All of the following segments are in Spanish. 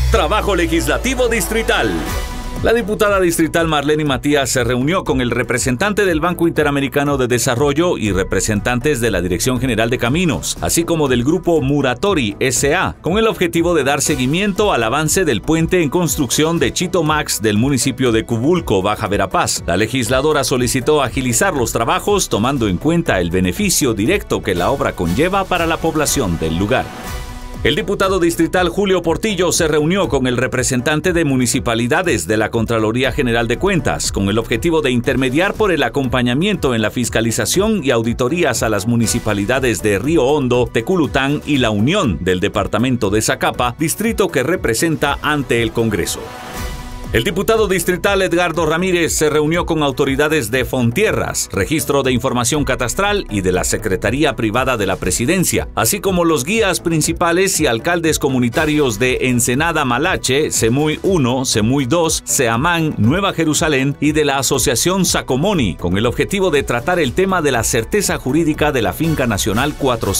Trabajo Legislativo Distrital. La diputada distrital Marlene Matías se reunió con el representante del Banco Interamericano de Desarrollo y representantes de la Dirección General de Caminos, así como del grupo Muratori S.A., con el objetivo de dar seguimiento al avance del puente en construcción de Chito Max del municipio de Cubulco, Baja Verapaz. La legisladora solicitó agilizar los trabajos tomando en cuenta el beneficio directo que la obra conlleva para la población del lugar. El diputado distrital Julio Portillo se reunió con el representante de municipalidades de la Contraloría General de Cuentas con el objetivo de intermediar por el acompañamiento en la fiscalización y auditorías a las municipalidades de Río Hondo, Teculután y La Unión del departamento de Zacapa, distrito que representa ante el Congreso. El diputado distrital Edgardo Ramírez se reunió con autoridades de Fontierras, Registro de Información Catastral y de la Secretaría Privada de la Presidencia, así como los guías principales y alcaldes comunitarios de Ensenada Malache, Semuy 1, Semuy 2, Seamán, Nueva Jerusalén y de la Asociación Sacomoni, con el objetivo de tratar el tema de la certeza jurídica de la finca nacional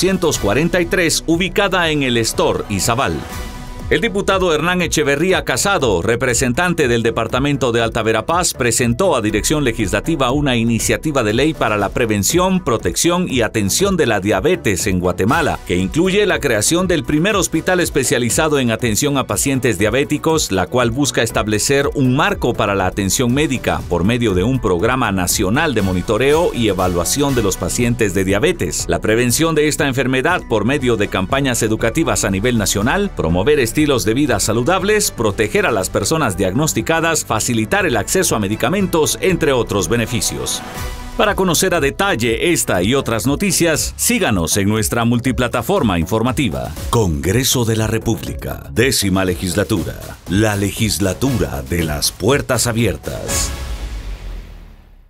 443 ubicada en el Estor, Izabal. El diputado Hernán Echeverría Casado, representante del departamento de Alta Verapaz, presentó a Dirección Legislativa una iniciativa de ley para la prevención, protección y atención de la diabetes en Guatemala, que incluye la creación del primer hospital especializado en atención a pacientes diabéticos, la cual busca establecer un marco para la atención médica por medio de un programa nacional de monitoreo y evaluación de los pacientes de diabetes, la prevención de esta enfermedad por medio de campañas educativas a nivel nacional, promover estilos de vida saludables, proteger a las personas diagnosticadas, facilitar el acceso a medicamentos, entre otros beneficios. Para conocer a detalle esta y otras noticias, síganos en nuestra multiplataforma informativa. Congreso de la República, 10ª legislatura, la legislatura de las puertas abiertas.